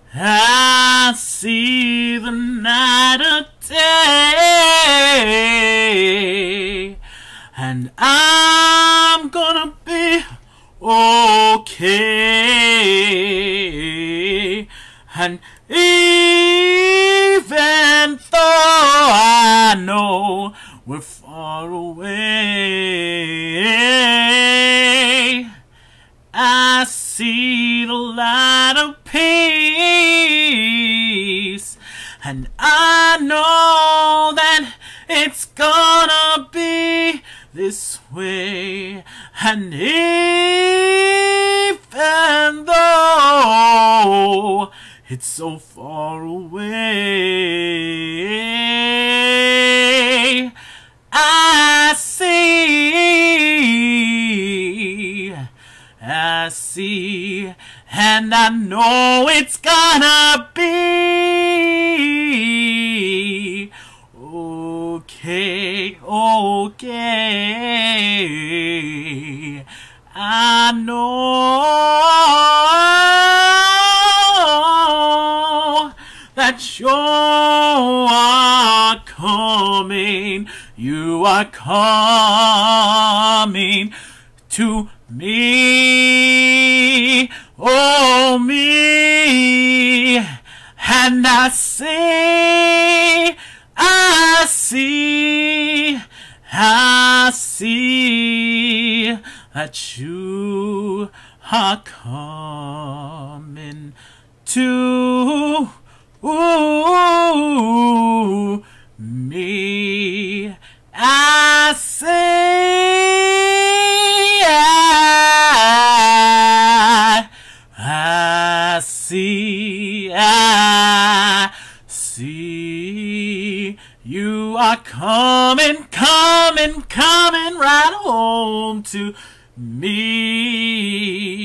I see the night of day, and I'm gonna be okay. And even though I know we're far away, I see the light of peace, and I know that it's gonna be this way. And even though it's so far away, I see, and I know it's gonna be okay, okay. I know that you are coming, you are coming to me, oh me, and I see that you are coming to me. I see you are coming right home to me.